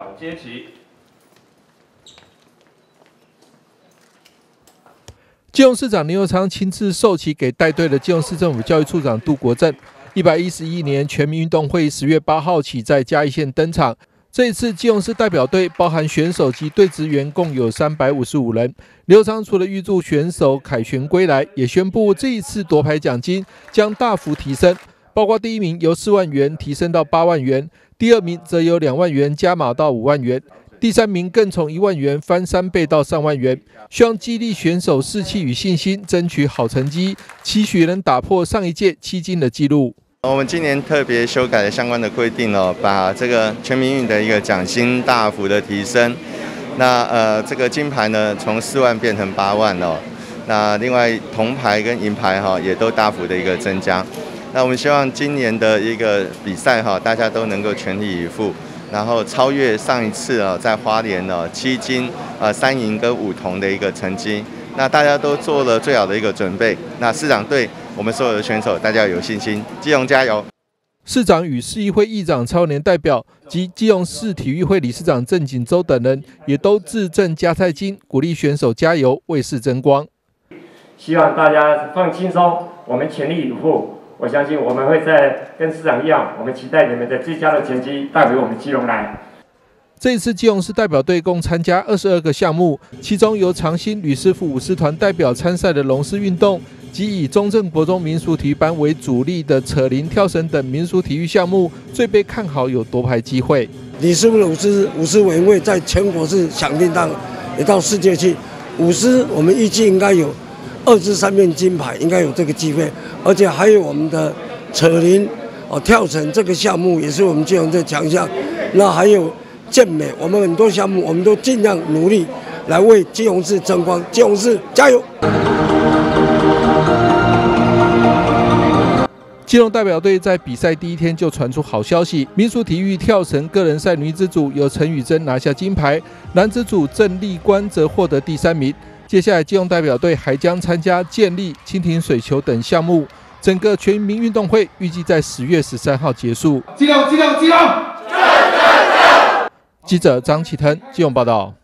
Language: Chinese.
接旗。 基隆市长林右昌亲自授旗给带队的基隆市政府教育处长杜国正。111年全民运动会10月8号起在嘉义县登场。这一次基隆市代表队包含选手及队职员共有355人。林右昌除了预祝选手凯旋归来，也宣布这一次夺牌奖金将大幅提升，包括第1名由4万元提升到8万元，第2名则由2万元加码到5万元。第3名更从1万元翻3倍到3万元，希望激励选手士气与信心，争取好成绩，期许能打破上一届7金的纪录。 我们今年特别修改了相关的规定哦，把这个全民运的一个奖金大幅的提升。那这个金牌呢，从4万变成8万哦。那另外铜牌跟银牌哈也都大幅的一个增加。那我们希望今年的一个比赛哈，大家都能够全力以赴。然后超越上一次在花莲7金3银跟5铜的一个成绩，那大家都做了最好的一个准备。那市长对我们所有的选手，大家有信心，基隆加油！ 市长与市议会议长超年代表及基隆市体育会理事长郑锦洲等人，也都致赠加菜金，鼓励选手加油，为市争光。 希望大家放轻松，我们全力以赴。我相信我们会在跟市长一样，我们期待你们的最佳的成绩带回我们基隆来。 这一次基隆市代表队共参加22个项目，其中由长兴吕师傅舞狮团代表参赛的龙狮运动，及以中正国中民俗体育班为主力的扯铃、跳绳等民俗体育项目，最被看好有夺牌机会。 吕师傅的舞狮委员会在全国是响叮当，也到世界去。舞狮我们预计应该有2至3面金牌，应该有这个机会，而且还有我们的扯铃、跳绳这个项目也是我们基隆的强项。那还有健美，我们很多项目我们都尽量努力来为基隆市争光，基隆市加油！ 基隆代表队在比赛第1天就传出好消息，民俗体育跳绳个人赛女子组由陈雨珍拿下金牌，男子组郑立关则获得第3名。接下来，基隆代表队还将参加健力、蜻蜓水球等项目。整个全民运动会预计在10月13号结束。基隆！记者张启腾，基隆报道。